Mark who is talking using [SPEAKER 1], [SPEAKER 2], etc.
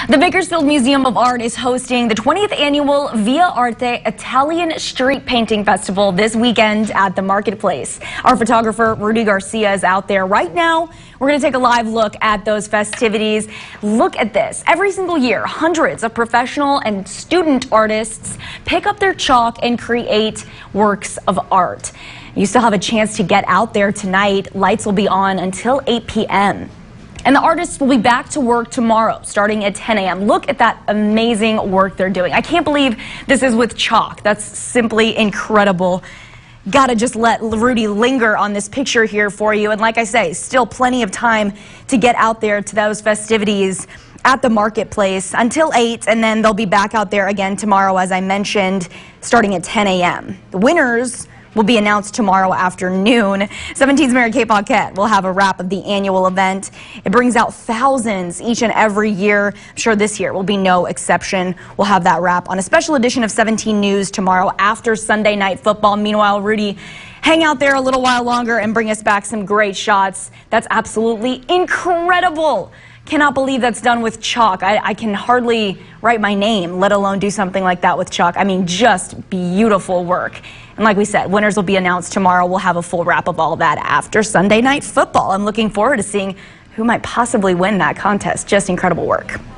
[SPEAKER 1] The Bakersfield Museum of Art is hosting the 20th annual Via Arte Italian Street Painting Festival this weekend at the marketplace. Our photographer Rudy Garcia is out there right now. We're going to take a live look at those festivities. Look at this. Every single year, hundreds of professional and student artists pick up their chalk and create works of art. You still have a chance to get out there tonight. Lights will be on until 8 p.m. And the artists will be back to work tomorrow, starting at 10 a.m. Look at that amazing work they're doing. I can't believe this is with chalk. That's simply incredible. Gotta just let Rudy linger on this picture here for you. And like I say, still plenty of time to get out there to those festivities at the marketplace until 8, and then they'll be back out there again tomorrow, as I mentioned, starting at 10 a.m. The winners will be announced tomorrow afternoon. 17's Mary Kay Paquette will have a wrap of the annual event. It brings out thousands each and every year. I'm sure this year will be no exception. We'll have that wrap on a special edition of 17 News tomorrow after Sunday Night Football. Meanwhile, Rudy, hang out there a little while longer and bring us back some great shots. That's absolutely incredible. Cannot believe that's done with chalk. I can hardly write my name, let alone do something like that with chalk. I mean, just beautiful work. And like we said, winners will be announced tomorrow. We'll have a full wrap of all that after Sunday Night Football. I'm looking forward to seeing who might possibly win that contest. Just incredible work.